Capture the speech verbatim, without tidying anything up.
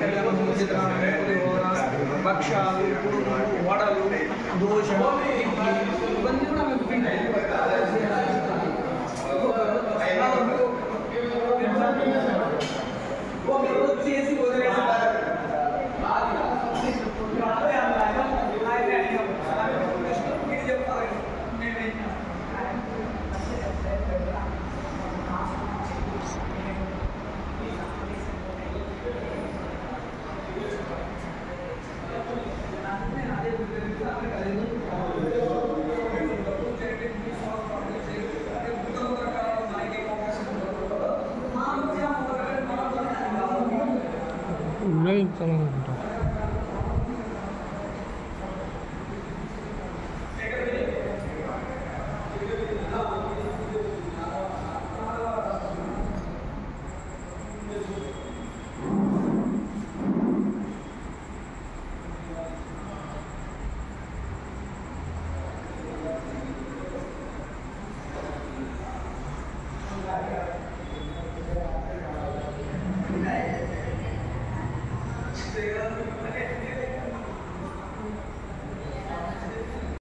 కళ్యాణము చిత్రాన్నము పులిహోర భక్షాలు కుడుములు వడలు దోశ ఇడ్లీ ఇవన్నీ కూడా మేము ప్రింట్ చేసి వదిలేస్తారు ఉన్నాయి చాలా ఉంటాయి.